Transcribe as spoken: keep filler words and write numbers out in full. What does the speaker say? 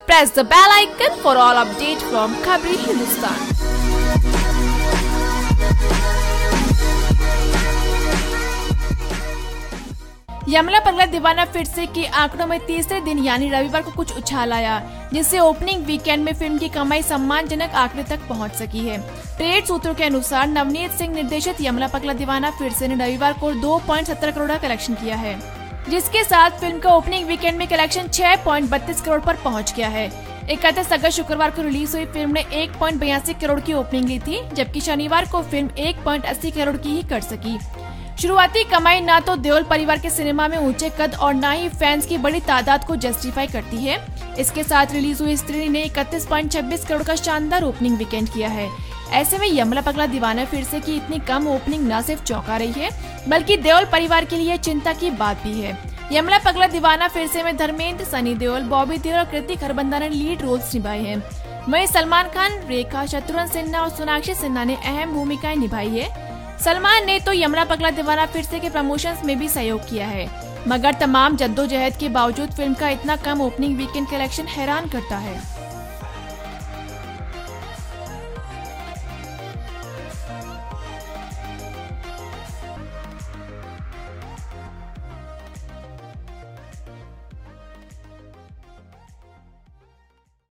Press the bell icon for all updates from Khabri Hindustan. यमला पगला दीवाना फिर से के आंकड़ों में तीसरे दिन यानी रविवार को कुछ उछाल आया, जिससे ओपनिंग वीकेंड में फिल्म की कमाई सम्मानजनक आंकड़े तक पहुंच सकी है। ट्रेड सूत्रों के अनुसार नवनीत सिंह निर्देशित यमला पगला दीवाना फिर से ने रविवार को दो पॉइंट सत्तर करोड़ का कलेक्शन किया है, जिसके साथ फिल्म का ओपनिंग वीकेंड में कलेक्शन छह पॉइंट बत्तीस करोड़ पर पहुँच गया है। इकतीस अगस्त शुक्रवार को रिलीज हुई फिल्म ने एक पॉइंट बयासी करोड़ की ओपनिंग ली थी, जबकि शनिवार को फिल्म एक पॉइंट अस्सी करोड़ की ही कर सकी। शुरुआती कमाई न तो देओल परिवार के सिनेमा में ऊंचे कद और न ही फैंस की बड़ी तादाद को जस्टिफाई करती है। इसके साथ रिलीज हुई स्त्री ने इकतीस पॉइंट छब्बीस करोड़ का शानदार ओपनिंग वीकेंड किया है। ऐसे में यमला पगला दीवाना फिर से की इतनी कम ओपनिंग न सिर्फ चौंका रही है, बल्कि देओल परिवार के लिए चिंता की बात भी है। यमला पगला दीवाना फिर से में धर्मेंद्र, सनी देओल, बॉबी देओल और कृतिक खरबंदा ने लीड रोल्स निभाए हैं। वहीं सलमान खान, रेखा, शत्रुघ्न सिन्हा और सोनाक्षी सिन्हा ने अहम भूमिकाएं निभाई है। सलमान ने तो यमला पगला दीवाना फिर से के प्रमोशंस में भी सहयोग किया है, मगर तमाम जद्दोजहद के बावजूद फिल्म का इतना कम ओपनिंग वीकेंड कलेक्शन हैरान करता है।